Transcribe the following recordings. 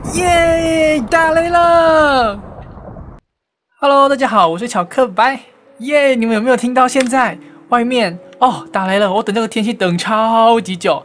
耶！打雷了 ！Hello， 大家好，我是巧克白。耶！你们有没有听到？现在外面打雷了，我等这个天气等超级久。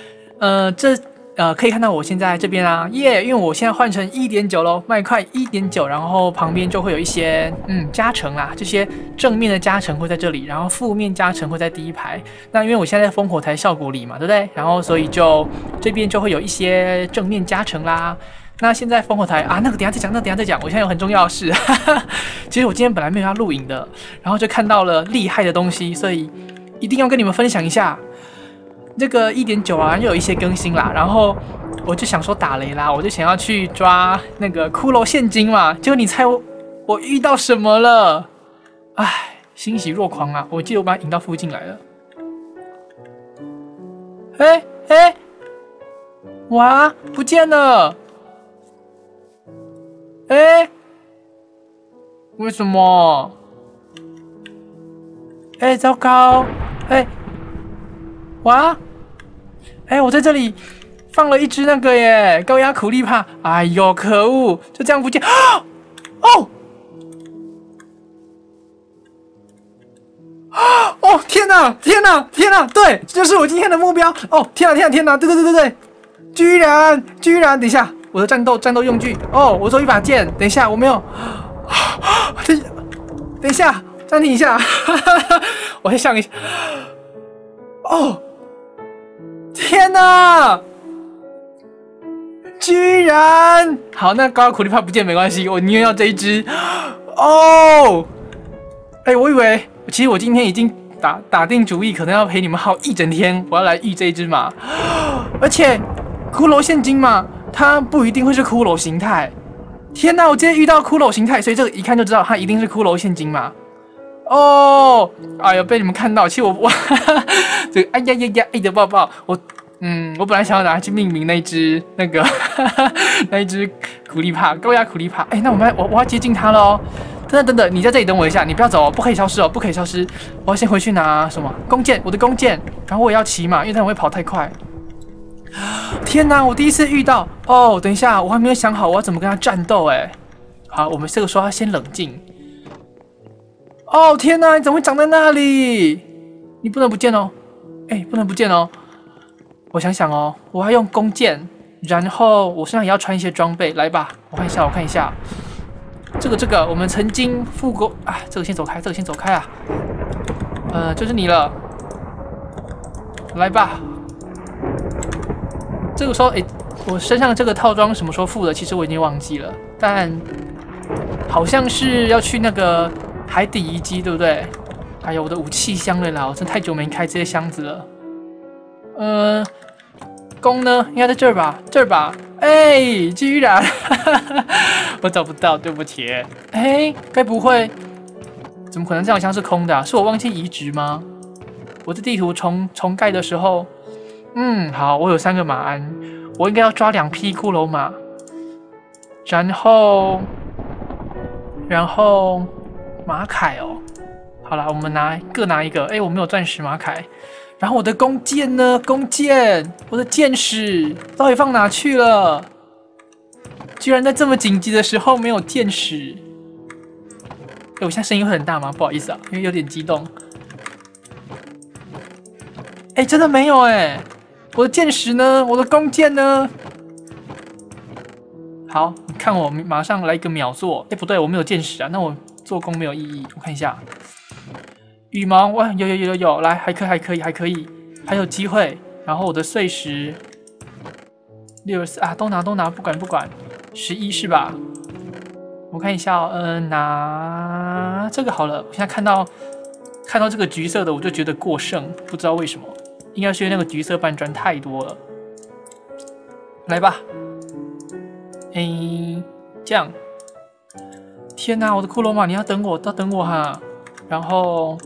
可以看到我现在这边啊，耶！因为我现在换成 1.9 咯，麦块 1.9， 然后旁边就会有一些加成啦，这些正面的加成会在这里，然后负面加成会在第一排。那因为我现在在烽火台效果里嘛，对不对？然后所以就这边就会有一些正面加成啦。那现在烽火台啊，那个等一下再讲，等一下再讲。我现在有很重要的事，其实我今天本来没有要录影的，然后就看到了厉害的东西，所以一定要跟你们分享一下。这个 1.9 啊，又有一些更新啦，然后我就想说打雷啦，我就想要去抓那个骷髅现金嘛。结果你猜我遇到什么了？唉，欣喜若狂啊！我记得我把它引到附近来了。哇，不见了！为什么？糟糕！哇！我在这里放了一只那个耶，高压苦力怕。哎呦，可恶！就这样不见天哪！对，这就是我今天的目标。天哪！对！居然！等一下，我的战斗用具。我只有一把剑。等一下，我没有。等一下，暂停一下。我先想一下。天哪！居然好，那高压苦力怕不见没关系，我宁愿要这一只。我以为其实我今天已经打定主意，可能要陪你们耗一整天，我要来遇这一只马。而且骷髅现金嘛，它不一定会是骷髅形态。天哪！我今天遇到骷髅形态，所以这个一看就知道它一定是骷髅现金嘛。哎呦，被你们看到，其实我这个哎呀的抱抱，我本来想要拿它去命名那一只那一只苦力怕，高压苦力怕。那我要接近它了哦。等，你在这里等我一下，你不要走哦，不可以消失哦，不可以消失。我要先回去拿什么弓箭，我的弓箭，然后我也要骑嘛，因为它会跑太快。天哪，我第一次遇到等一下，我还没有想好我要怎么跟它战斗好，我们这个时候要先冷静。天哪，你怎么会长在那里？你不能不见哦，不能不见哦。我想想哦，我要用弓箭，然后我身上也要穿一些装备，来吧，我看一下，这个我们曾经复过啊，这个先走开啊，就是你了，来吧。这个时候，我身上这个套装什么时候付的？其实我已经忘记了，但好像是要去那个海底遗迹，对不对？哎呀，我的武器箱了啦，我真太久没开这些箱子了。弓呢？应该在这儿吧？居然，我找不到，对不起。该不会？怎么可能这样像是空的啊？是我忘记移植吗？我的地图重盖的时候，好，我有3个马鞍，我应该要抓2匹骷髅马，然后马铠哦。好了，我们各拿一个。我没有钻石马铠。然后我的弓箭呢？我的箭矢到底放哪去了？居然在这么紧急的时候没有箭矢。我现在声音会很大吗？不好意思啊，因为有点激动。真的没有我的箭矢呢？我的弓箭呢？好，你看我马上来一个秒做。不对，我没有箭矢啊，那我做弓没有意义。我看一下。羽毛，哇，有，来，还可以，还有机会。然后我的碎石64啊，都拿，不管，11是吧？我看一下拿这个好了。我现在看到这个橘色的，我就觉得过剩，不知道为什么，应该是因为那个橘色搬砖太多了。来吧，这样。天哪，我的骷髅马，你要等我哈。然后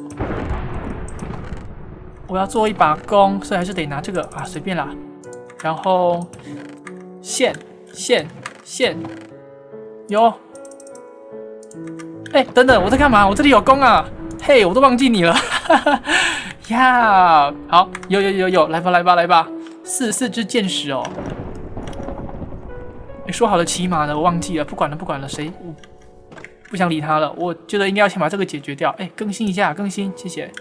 我要做一把弓，所以还是得拿这个啊，随便啦。然后线有。等等，我在干嘛？我这里有弓啊！我都忘记你了。呀，好，有，来吧，四只箭矢哦。 你说好了骑马的，我忘记了，不管了，不管了，谁？我不想理他了。我觉得应该要先把这个解决掉。哎，更新一下，更新，谢谢。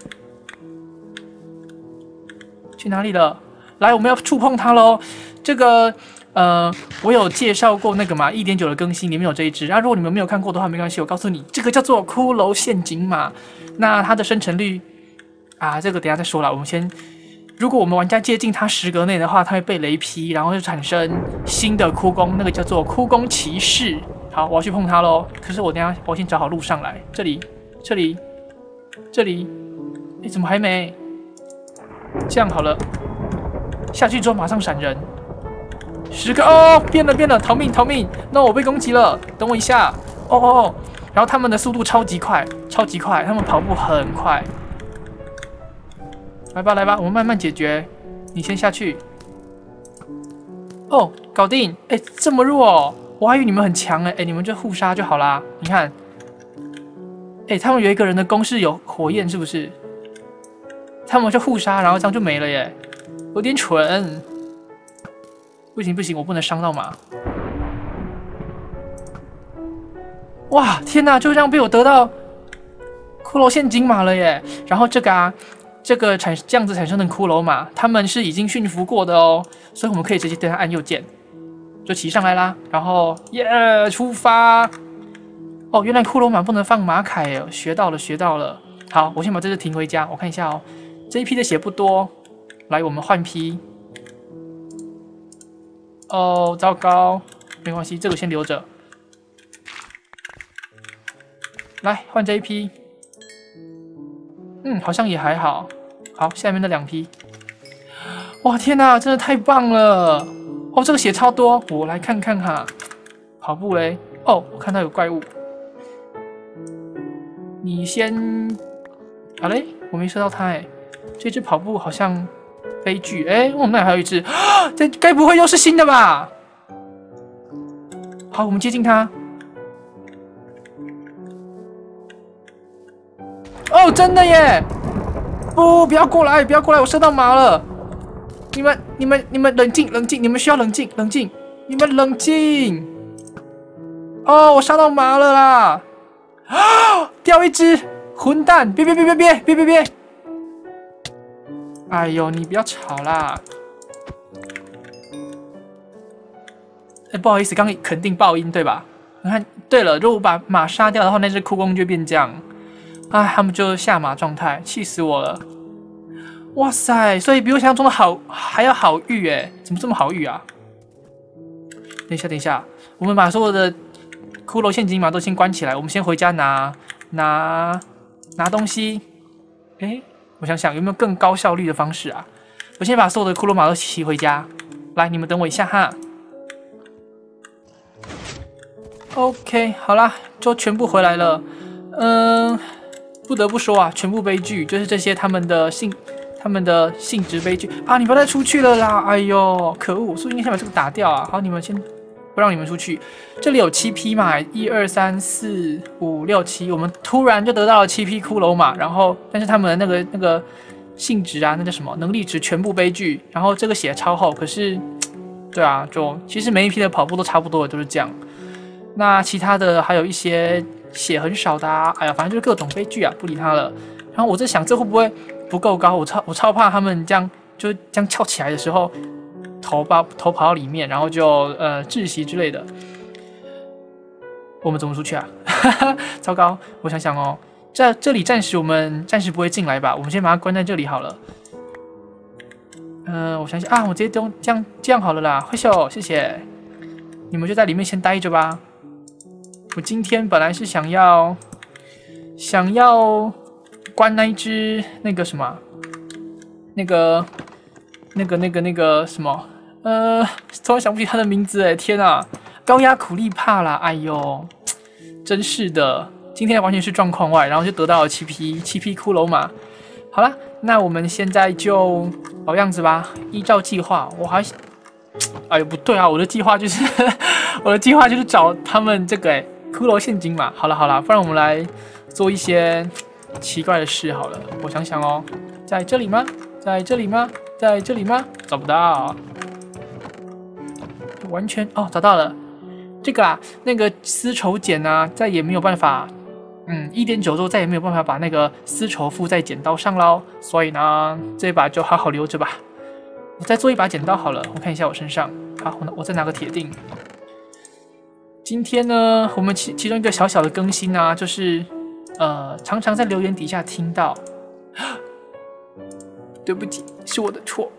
去哪里了？来，我们要触碰它喽。这个我有介绍过那个嘛1.9的更新，里面有这一只。如果你们没有看过的话，没关系，我告诉你，这个叫做骷髅陷阱马。那它的生成率啊，这个等一下再说了。我们先。如果我们玩家接近它10格内的话，它会被雷劈，然后就产生新的枯弓，那个叫做枯弓骑士。好，我要去碰它喽。可是我等一下我先找好路上来，这里，哎，怎么还没？这样好了，下去之后马上闪人。10个哦，变了，逃命！No， 我被攻击了，等我一下。哦，然后他们的速度超级快，他们跑步很快。来吧，我们慢慢解决。你先下去。哦，搞定！哎，这么弱哦，我还以为你们很强哎，你们就互杀就好啦。你看，哎，他们有一个人的弓是有火焰，是不是？他们就互杀，然后这样就没了耶，有点蠢。不行，我不能伤到马。哇，天哪，就这样被我得到骷髅陷阱马了耶！然后这个这样子产生的骷髅马，他们是已经驯服过的哦，所以我们可以直接对它按右键，就骑上来啦。然后耶，出发！哦，原来骷髅马不能放马铠耶，学到了。好，我先把这只停回家，我看一下哦。这一批的血不多，来，我们换批。哦，糟糕，没关系，这个先留着。来，换这一批。好像也还好。好，下面的2批。哇，天哪，真的太棒了！哦，这个血超多，我来看看哈。跑步嘞，哦，我看到有怪物。你先，好嘞，我没射到他哎。这只跑步好像悲剧哎，那还有一只，这该不会又是新的吧？好，我们接近它。哦，真的耶！不要过来，我射到马了。你们冷静，你们需要冷静，你们冷静。哦，我杀到马了啦！啊，掉一只，混蛋！别！哎呦，你不要吵啦！哎，不好意思，刚刚肯定爆音对吧？你看，对了，如果把马杀掉的话，那只枯弓就变这样。哎，他们就下马状态，气死我了！哇塞，所以比我想象中的好还要好遇哎，怎么这么好遇啊？等一下，我们把所有的骷髅陷阱马都先关起来，我们先回家拿东西。哎，我想想有没有更高效率的方式啊？我先把所有的骷髅马都骑回家。来，你们等我一下哈。OK， 好啦，就全部回来了。不得不说啊，全部悲剧，就是这些他们的性质悲剧啊！你不要再出去了啦！哎呦，可恶！所以应该先把这个打掉啊！好，你们先不让你们出去。这里有7匹马，1、2、3、4、5、6、7，我们突然就得到了7匹骷髅马，然后但是他们的那个性质啊，那叫什么能力值全部悲剧，然后这个血超厚，可是对啊，就其实每一批的跑步都差不多的，都是这样。那其他的还有一些血很少的啊，哎呀，反正就是各种悲剧啊，不理他了。然后我在想，这会不会不够高？我超怕他们这样翘起来的时候，头跑到里面，然后就窒息之类的。我们怎么出去啊？糟糕！我想想哦，这里我们暂时不会进来吧？我们先把它关在这里好了。我想想啊，我直接这样好了啦，挥手，谢谢。你们就在里面先待着吧。我今天本来是想要关那一只那个什么，那个什么，突然想不起他的名字哎，天啊，高压苦力怕啦，哎呦，真是的，今天完全是状况外，然后就得到了7匹骷髅马。好啦，那我们现在就老样子吧，依照计划，哎呦不对啊，我的计划就是找他们这个骷髅陷阱马。好了，不然我们来做一些奇怪的事好了。我想想哦，在这里吗？在这里吗？找不到，完全哦，找到了。 这个啊，那个丝绸剪啊，再也没有办法，1.9之后再也没有办法把那个丝绸附在剪刀上喽。所以呢，这把就好好留着吧。我再做一把剪刀好了，我看一下我身上。好，我再拿个铁锭。今天呢，我们其中一个小小的更新啊，就是常常在留言底下听到，对不起，是我的错。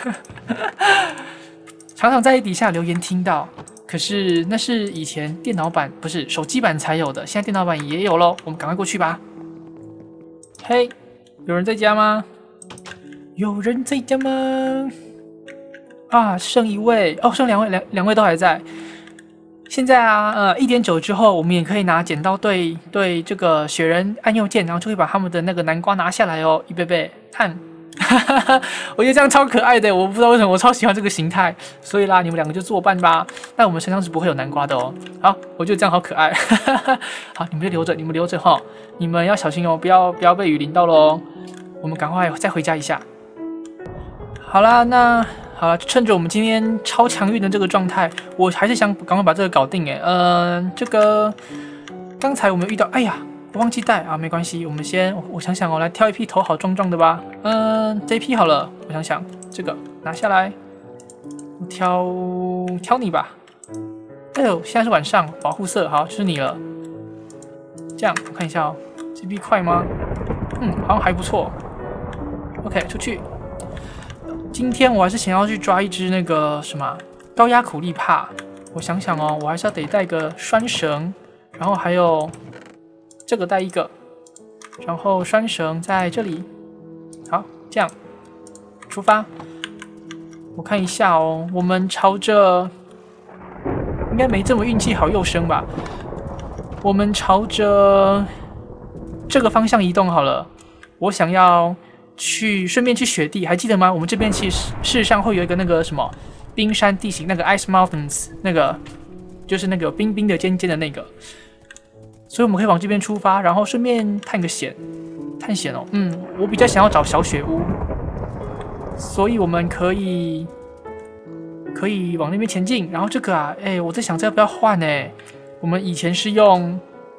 常常在底下留言听到，可是那是以前电脑版不是手机版才有的，现在电脑版也有咯。我们赶快过去吧。嘿，有人在家吗？有人在家吗？啊，剩一位哦，剩两位，两位都还在。现在啊，1.9之后，我们也可以拿剪刀对这个雪人按右键，然后就会把他们的那个南瓜拿下来哦。预备，看，我觉得这样超可爱的，我不知道为什么我超喜欢这个形态，所以啦，你们两个就作伴吧。但我们身上是不会有南瓜的哦。好，我觉得这样好可爱。好，你们就留着，你们留着哈，你们要小心哦，不要被雨淋到喽。我们赶快再回家一下。好啦，那。好了，趁着我们今天超强运的这个状态，我还是想赶快把这个搞定哎。这个刚才我们遇到，哎呀，我忘记带啊，没关系，我们先我想想，我来挑一批头好壮壮的吧。这一批好了，我想想，这个拿下来，我挑你吧。哎呦，现在是晚上，保护色好，就是你了。这样我看一下哦，这批快吗？好像还不错。OK， 出去。今天我还是想要去抓一只那个什么高压苦力怕，我想想哦，我还是要得带个拴绳，然后还有这个带一个，然后拴绳在这里。好，这样出发。我看一下哦，我们朝着应该没这么运气好又生吧，我们朝着这个方向移动好了。我想要。顺便去雪地，还记得吗？我们这边其实事实上会有一个那个什么冰山地形，那个 Ice Mountains， 那个就是那个冰冰的尖尖的那个，所以我们可以往这边出发，然后顺便探险哦。我比较想要找小雪屋，所以我们可以往那边前进。然后这个啊，我在想这要不要换呢？我们以前是用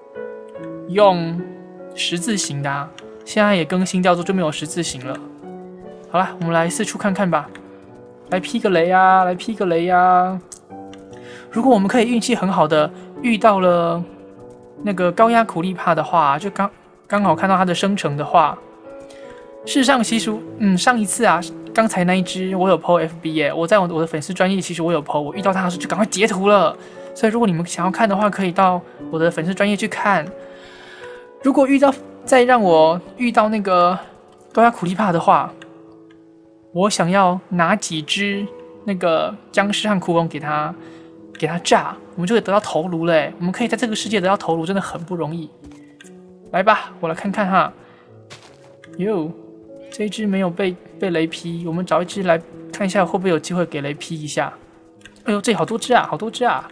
十字形的啊。现在也更新掉之后就没有十字形了。好了，我们来四处看看吧，来劈个雷啊，来劈个雷啊！如果我们可以运气很好的遇到了那个高压苦力怕的话，就刚好看到它的生成的话，事实上其实上一次啊，刚才那一只我有 po FB 耶，我在我的粉丝专页其实我有 po， 我遇到它的时候就赶快截图了。所以如果你们想要看的话，可以到我的粉丝专页去看。如果再让我遇到那个高压苦力怕的话，我想要拿几只那个僵尸和窟窿给他炸，我们就可以得到头颅了。我们可以在这个世界得到头颅，真的很不容易。来吧，我来看看哈。哟，这一只没有被雷劈，我们找一只来看一下会不会有机会给雷劈一下。哎呦，这好多只啊，好多只啊！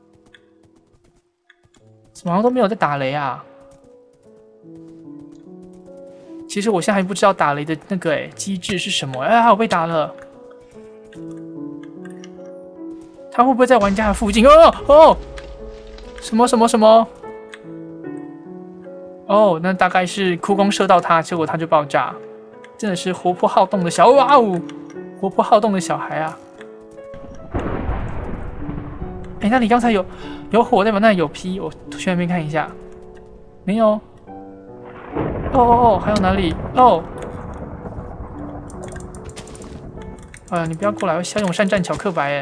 怎么好像都没有在打雷啊？其实我现在还不知道打雷的那个机制是什么。我被打了，他会不会在玩家的附近？什么？哦，那大概是哭弓射到他，结果他就爆炸。真的是活泼好动的活泼好动的小孩啊！那里刚才有火对吧？那里有劈，我去那边看一下，没有。还有哪里？哎呀，你不要过来，骁勇善战，巧克白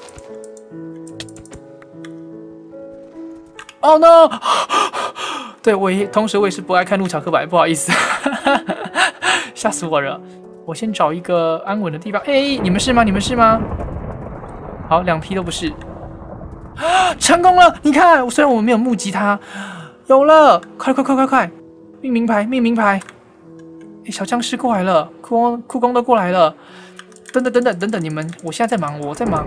Oh no！ 对，同时我也是不爱看路巧克白，不好意思，吓死我了。我先找一个安稳的地方。你们是吗？好，2批都不是。成功了！你看，虽然我们没有目击他，有了，快！命名牌！小僵尸过来了，库工都过来了。等等，你们，我现在在忙，我在忙。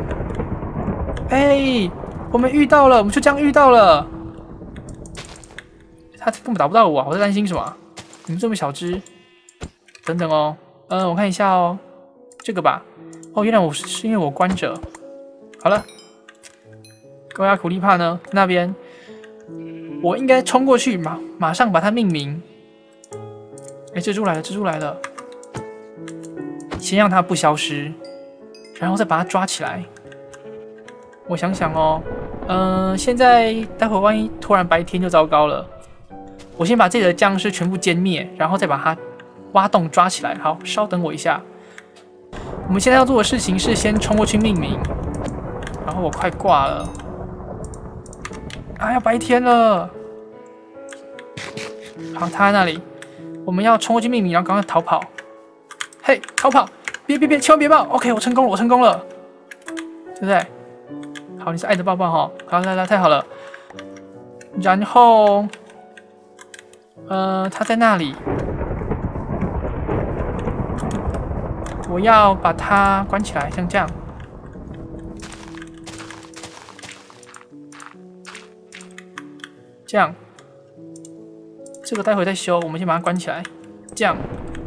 我们遇到了，我们就这样遇到了。他根本打不到我啊！我在担心什么？你们这么小只。等等哦，我看一下哦，这个吧。原来是因为我关着。好了， 高压苦力怕呢？那边，我应该冲过去，马上把它命名。哎，蜘蛛来了，蜘蛛来了！先让它不消失，然后再把它抓起来。我想想哦，现在待会万一突然白天就糟糕了。我先把这里的僵尸全部歼灭，然后再把它挖洞抓起来。好，稍等我一下。我们现在要做的事情是先冲过去命名，然后我快挂了。啊，要白天了。好，他在那里，我们要冲过去命名，然后赶快逃跑。嘿，逃跑！别，千万别爆 ！OK， 我成功了，对不对？好，你是爱的抱抱哈。好，来，太好了。然后，他在那里，我要把它关起来，像这样。这样，这个待会再修，我们先把它关起来。这样，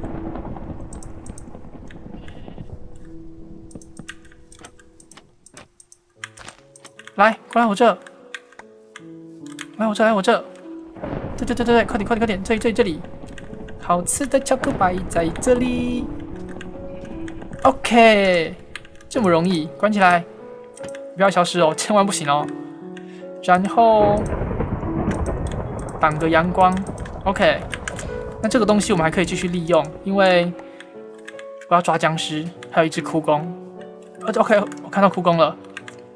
来，过来我这，来我这，对，快点，这里，好吃的巧克力在这里。OK， 这么容易，关起来，不要消失哦，千万不行哦。然后。挡个阳光 ，OK。那这个东西我们还可以继续利用，因为我要抓僵尸，还有一只枯弓。OK， 我看到枯弓了，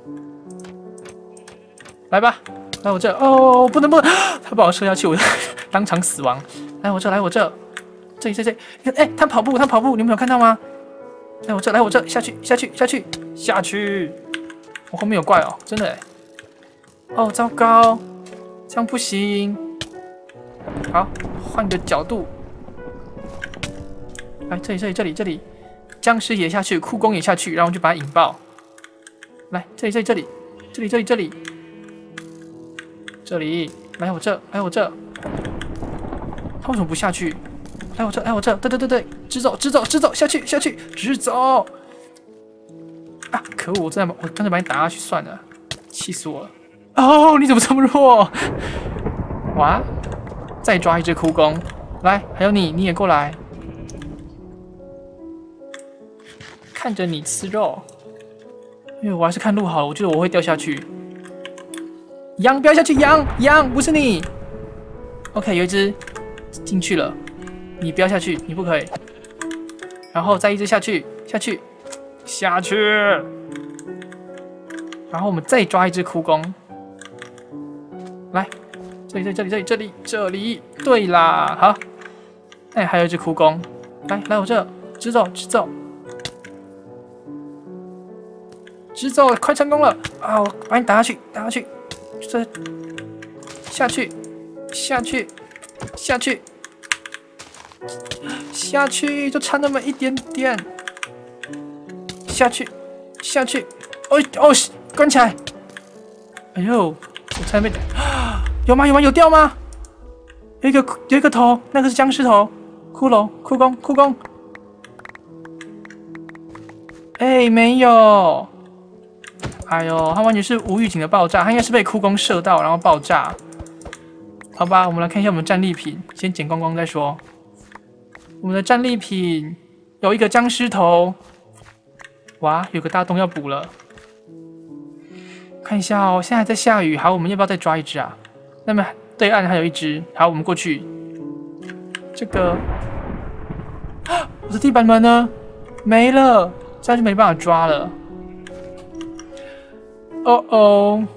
来吧，来我这。哦，不能，他把我射下去，我当场死亡。来我这，这，哎，他跑步，你们有看到吗？来我这，下去。我后面有怪哦，真的。哦，糟糕，这样不行。好，换个角度，来这里，僵尸也下去，酷弓也下去，然后就把它引爆。来，这里，来我这，他为什么不下去？来我这，对，直走，下去，直走。啊，可恶！我干脆把你打下去算了，气死我了！哦，你怎么这么弱？哇！再抓一只枯弓，来，还有你也过来，看着你吃肉，因为我还是看路好了，我觉得我会掉下去。羊不要下去，羊不是你。OK， 有一只进去了，你不要下去，你不可以。然后再一只下去，然后我们再抓一只枯弓，来。这里，对啦，好，哎，还有一只枯弓，来我这，直走，快成功了啊！我把你打下去，这下去，就差那么一点点，下去，哦，关起来，哎呦，我差点被打。有吗？有掉吗？有一个头，那个是僵尸头，骷髅，哎，没有，哎呦，它完全是无预警的爆炸，它应该是被枯弓射到，然后爆炸。好吧，我们来看一下我们战利品，先捡光光再说。我们的战利品有一个僵尸头，哇，有个大洞要补了。看一下哦，现在还在下雨，好，我们要不要再抓一只啊？那么对岸还有一只，好，我们过去。这个，我的地板门呢？没了，这样就没办法抓了。哦，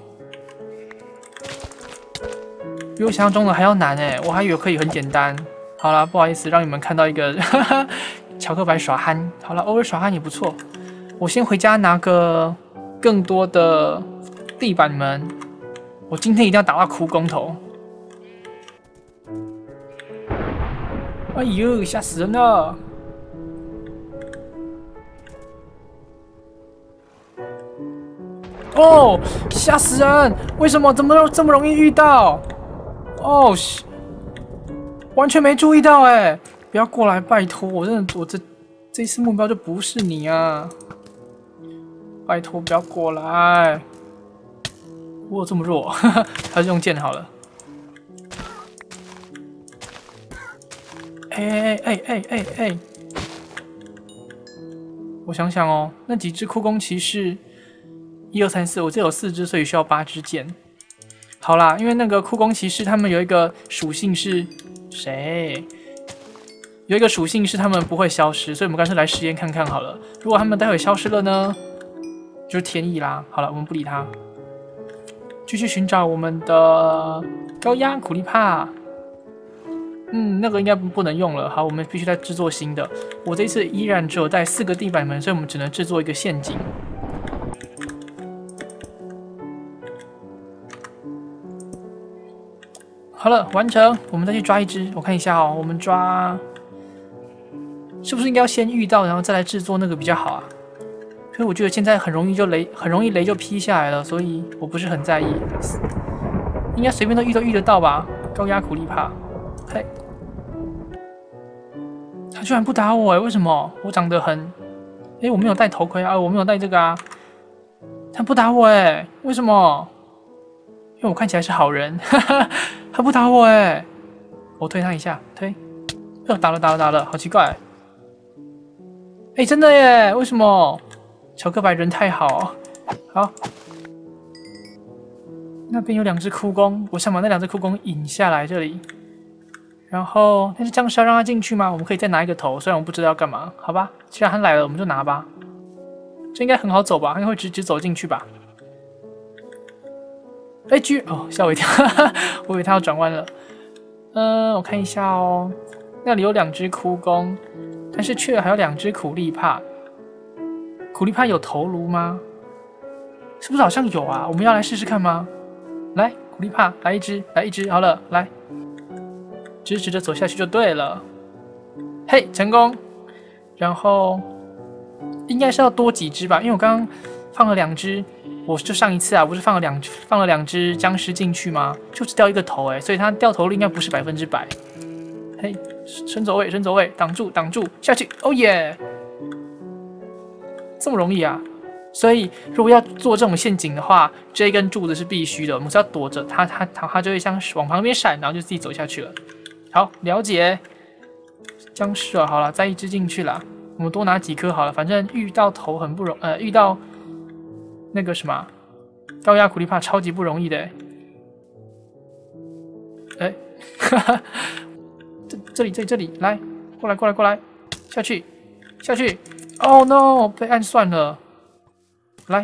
比我想象中的还要难哎，我还以为可以很简单。好啦，不好意思，让你们看到一个巧克白耍憨。好了，偶尔耍憨也不错。我先回家拿个更多的地板门。我今天一定要打到枯弓头！哎呦，吓死人了！哦，吓死人！为什么？怎么这么容易遇到？哦，完全没注意到哎！不要过来，拜托！我这次目标就不是你啊！拜托，不要过来！ 我有这么弱？还是用剑好了。哎！我想想哦，那几只酷弓骑士，1、2、3、4，我这有4只，所以需要8支箭。好啦，因为那个酷弓骑士他们有一个属性是谁？有一个属性是他们不会消失，所以我们干脆来实验看看好了。如果他们待会消失了呢，就是天意啦。好了，我们不理他，继续寻找我们的高压苦力怕。那个应该不能用了。好，我们必须再制作新的。我这一次依然只有带4个地板门，所以我们只能制作一个陷阱。好了，完成。我们再去抓一只，我看一下哦。我们抓，是不是应该要先遇到，然后再来制作那个比较好啊？可是我觉得现在很容易雷就劈下来了，所以我不是很在意。应该随便都遇得到吧？高压苦力怕，嘿。他居然不打我为什么？我长得很……我没有戴头盔啊，我没有戴这个啊。他不打我为什么？因为我看起来是好人，他不打我我推他一下，推，打了，好奇怪。真的耶？为什么？乔克白人太好，好。那边有2只酷弓，我想把那2只酷弓引下来这里。然后，但是僵尸要让他进去吗？我们可以再拿一个头，虽然我不知道要干嘛，好吧。既然他来了，我们就拿吧。这应该很好走吧？应该会直走进去吧？吓我一跳，我以为他要转弯了。我看一下哦，那里有2只酷弓，但是却还有2只苦力怕。苦力怕有头颅吗？是不是好像有啊？我们要来试试看吗？来，苦力怕，来一只，好了，来。直直的走下去就对了，嘿，成功。然后应该是要多几只吧，因为我刚刚放了2只，我就上一次啊，不是放了2只僵尸进去吗？就只掉一个头所以它掉头率应该不是100%。嘿，伸走位，挡住，下去，哦耶，这么容易啊！所以如果要做这种陷阱的话，这根柱子是必须的，我们是要躲着它就会像往旁边闪，然后就自己走下去了。好，了解。僵尸好了，再1只进去啦。我们多拿几颗好了，反正遇到头很不容遇到那个什么高压苦力怕超级不容易的。这里，来，过来，下去。Oh no， 被按算了。来，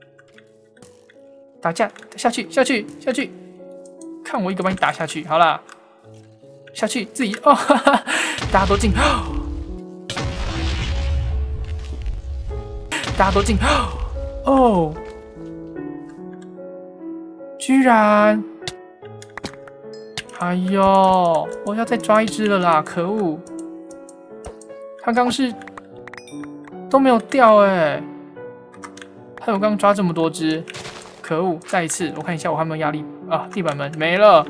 打架，下去，看我一个把你打下去，好啦。下去自己大家都进，居然，哎呦，我要再抓1只了啦！可恶，他刚是都没有掉还有刚抓这么多只，可恶！再一次，我看一下我还有没有压力啊？地板门没了。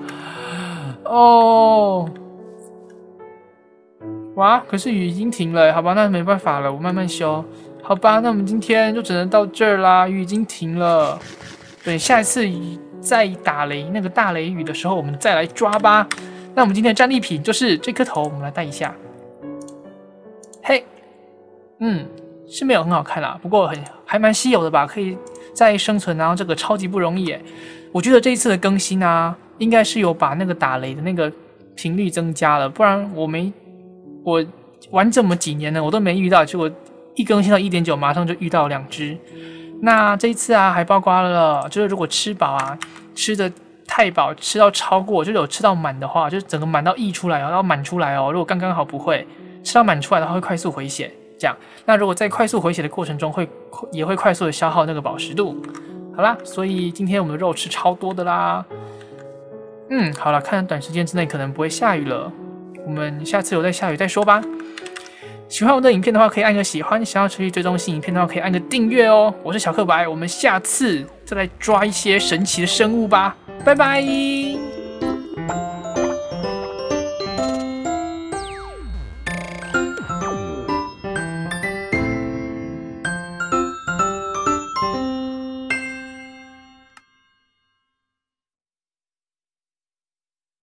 哇！可是雨已经停了，好吧，那没办法了，我慢慢修。好吧，那我们今天就只能到这儿啦，雨已经停了。对，下一次再打雷那个大雷雨的时候，我们再来抓吧。那我们今天的战利品就是这颗头，我们来戴一下。嘿，是没有很好看啦，不过还蛮稀有的吧，可以再生存，然后这个超级不容易我觉得这一次的更新啊，应该是有把那个打雷的那个频率增加了，不然我玩这么几年了，我都没遇到，结果一更新到 1.9， 马上就遇到2只。那这一次啊，还包括了，就是如果吃饱啊，吃的太饱，吃到超过，就是有吃到满的话，就是整个满到溢出来然后满出来如果刚刚好不会吃到满出来的话，会快速回血。这样，那如果在快速回血的过程中也会快速的消耗那个宝石度。好啦，所以今天我们的肉吃超多的啦。好了，看短时间之内可能不会下雨了，我们下次有再下雨再说吧。喜欢我的影片的话，可以按个喜欢；想要持续追踪新影片的话，可以按个订阅哦。我是小克白，我们下次再来抓一些神奇的生物吧，拜拜。